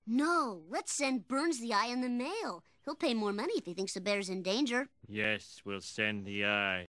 No, let's send Burns the eye in the mail. He'll pay more money if he thinks the bear's in danger. Yes, we'll send the eye.